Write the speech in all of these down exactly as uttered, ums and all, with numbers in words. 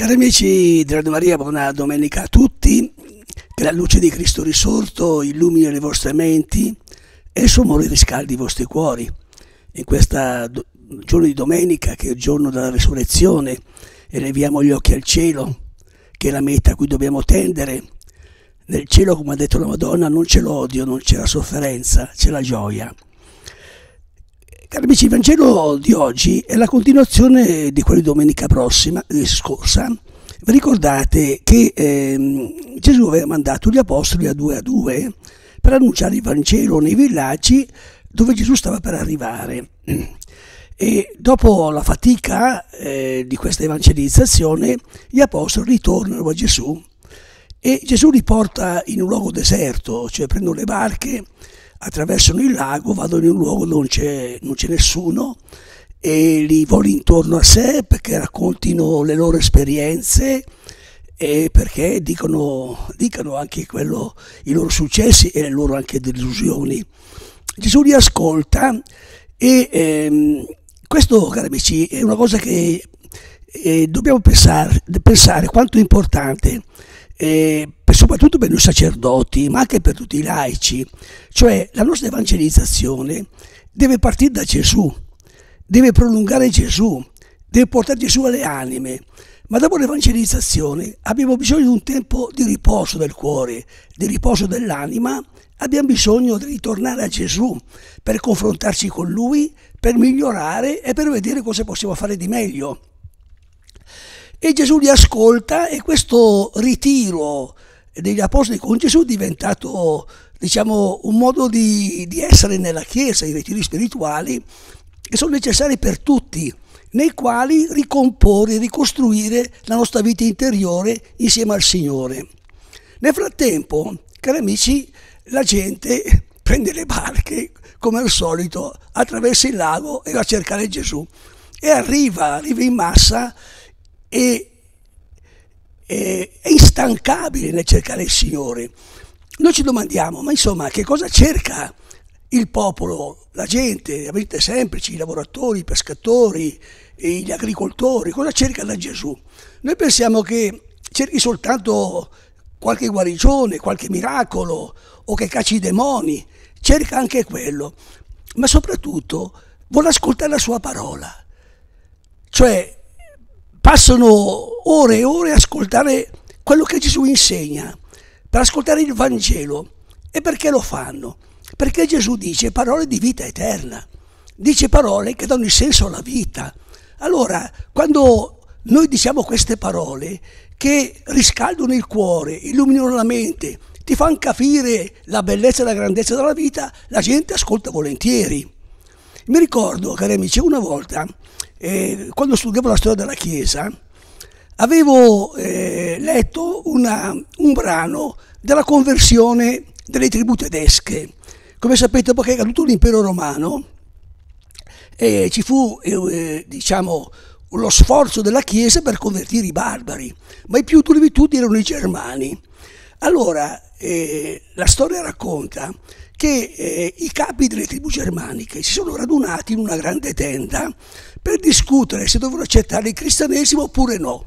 Cari amici di Radio Maria, buona domenica a tutti. Che la luce di Cristo risorto illumini le vostre menti e il suo amore riscaldi i vostri cuori. In questo do- giorno di domenica, che è il giorno della resurrezione, e leviamo gli occhi al cielo, che è la meta a cui dobbiamo tendere. Nel cielo, come ha detto la Madonna, non c'è l'odio, non c'è la sofferenza, c'è la gioia. Cari amici, il Vangelo di oggi è la continuazione di quello di domenica prossima, di scorsa. Vi ricordate che eh, Gesù aveva mandato gli apostoli a due a due per annunciare il Vangelo nei villaggi dove Gesù stava per arrivare. E dopo la fatica eh, di questa evangelizzazione, gli apostoli ritornano a Gesù e Gesù li porta in un luogo deserto, cioè prendono le barche, attraversano il lago, vanno in un luogo dove non c'è, non c'è nessuno e li vuole intorno a sé perché raccontino le loro esperienze e perché dicono, dicano anche quello, i loro successi e le loro anche delusioni. Gesù li ascolta e ehm, questo, cari amici, è una cosa che eh, dobbiamo pensare, pensare quanto è importante. Eh, soprattutto per noi sacerdoti, ma anche per tutti i laici, cioè la nostra evangelizzazione deve partire da Gesù, deve prolungare Gesù, deve portare Gesù alle anime, ma dopo l'evangelizzazione abbiamo bisogno di un tempo di riposo del cuore, di riposo dell'anima, abbiamo bisogno di ritornare a Gesù per confrontarci con Lui, per migliorare e per vedere cosa possiamo fare di meglio. E Gesù li ascolta e questo ritiro degli apostoli con Gesù è diventato, diciamo, un modo di, di essere nella Chiesa, i ritiri spirituali che sono necessari per tutti, nei quali ricomporre, ricostruire la nostra vita interiore insieme al Signore. Nel frattempo, cari amici, la gente prende le barche, come al solito, attraversa il lago e va a cercare Gesù. E arriva, arriva in massa e è instancabile nel cercare il Signore. Noi ci domandiamo, ma insomma, che cosa cerca il popolo, la gente, la gente semplice, i lavoratori, i pescatori, gli agricoltori, cosa cerca da Gesù? Noi pensiamo che cerchi soltanto qualche guarigione, qualche miracolo o che cacci i demoni, cerca anche quello, ma soprattutto vuole ascoltare la sua parola, cioè passano ore e ore a ascoltare quello che Gesù insegna, per ascoltare il Vangelo. E perché lo fanno? Perché Gesù dice parole di vita eterna, dice parole che danno il senso alla vita. Allora, quando noi diciamo queste parole che riscaldano il cuore, illuminano la mente, ti fanno capire la bellezza e la grandezza della vita, la gente ascolta volentieri. Mi ricordo, cari amici, una volta, eh, quando studiavo la storia della Chiesa, avevo eh, letto una, un brano della conversione delle tribù tedesche. Come sapete, dopo che è caduto l'impero romano, eh, ci fu eh, diciamo, lo sforzo della Chiesa per convertire i barbari, ma i più duri di tutti erano i germani. Allora, eh, la storia racconta che eh, i capi delle tribù germaniche si sono radunati in una grande tenda per discutere se dovevano accettare il cristianesimo oppure no,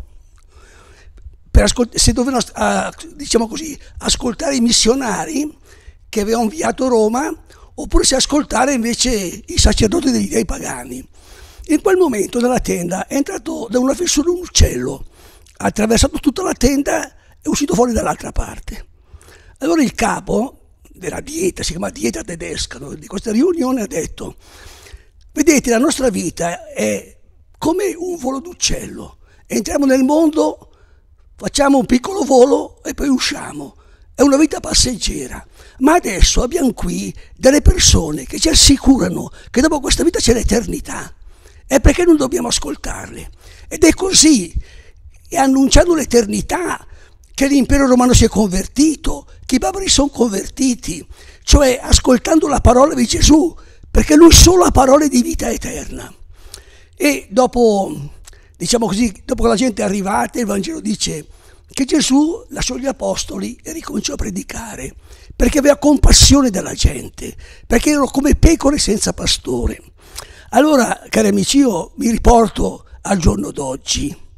per ascolt- se dovevano uh, diciamo così, ascoltare i missionari che avevano inviato Roma oppure se ascoltare invece i sacerdoti degli dei pagani. In quel momento nella tenda è entrato da una fessura un uccello, ha attraversato tutta la tenda e è uscito fuori dall'altra parte. Allora il capo della dieta, si chiama dieta tedesca, no? Di questa riunione ha detto: vedete, la nostra vita è come un volo d'uccello, entriamo nel mondo, facciamo un piccolo volo e poi usciamo, è una vita passeggera, ma adesso abbiamo qui delle persone che ci assicurano che dopo questa vita c'è l'eternità, e perché non dobbiamo ascoltarle? Ed è così, e annunciando l'eternità, che l'impero romano si è convertito, che i barbari sono convertiti, cioè ascoltando la parola di Gesù, perché lui solo ha parole di vita eterna. E dopo, diciamo così, dopo che la gente è arrivata, il Vangelo dice che Gesù lasciò gli apostoli e ricominciò a predicare, perché aveva compassione della gente, perché erano come pecore senza pastore. Allora, cari amici, io mi riporto al giorno d'oggi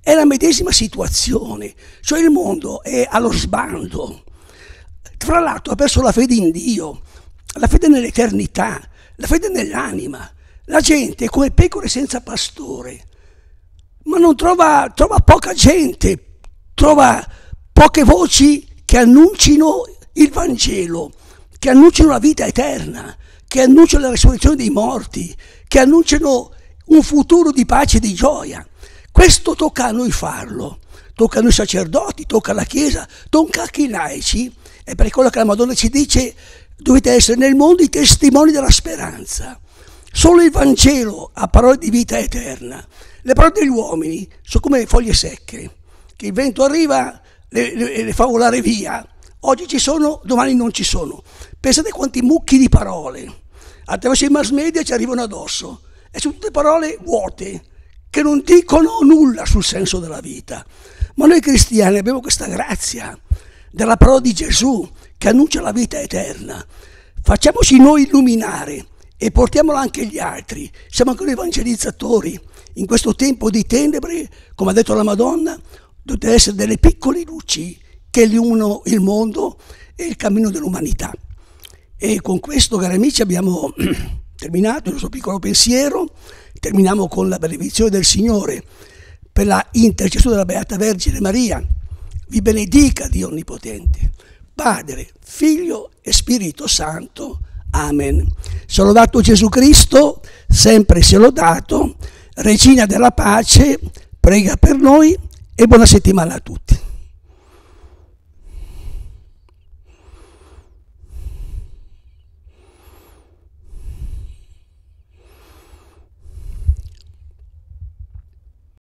è la medesima situazione, cioè il mondo è allo sbando. Tra l'altro ha perso la fede in Dio, la fede nell'eternità, la fede nell'anima. La gente è come pecore senza pastore, ma non trova, trova poca gente, trova poche voci che annuncino il Vangelo, che annunciano la vita eterna, che annunciano la risurrezione dei morti, che annunciano un futuro di pace e di gioia. Questo tocca a noi farlo, tocca a noi sacerdoti, tocca alla Chiesa, tocca anche i laici, è per quello che la Madonna ci dice: dovete essere nel mondo i testimoni della speranza. Solo il Vangelo ha parole di vita eterna. Le parole degli uomini sono come le foglie secche, che il vento arriva e le, le, le fa volare via. Oggi ci sono, domani non ci sono. Pensate quanti mucchi di parole attraverso i mass media ci arrivano addosso. E sono tutte parole vuote, che non dicono nulla sul senso della vita. Ma noi cristiani abbiamo questa grazia della parola di Gesù che annuncia la vita eterna. Facciamoci noi illuminare e portiamola anche agli altri. Siamo anche noi evangelizzatori. In questo tempo di tenebre, come ha detto la Madonna, dovete essere delle piccole luci che illuminano il mondo e il cammino dell'umanità. E con questo, cari amici, abbiamo terminato il nostro piccolo pensiero. Terminiamo con la benedizione del Signore per la intercessione della Beata Vergine Maria. Vi benedica Dio Onnipotente, Padre, Figlio e Spirito Santo. Amen. Sia lodato Gesù Cristo, sempre sia lodato. Regina della pace, prega per noi e buona settimana a tutti.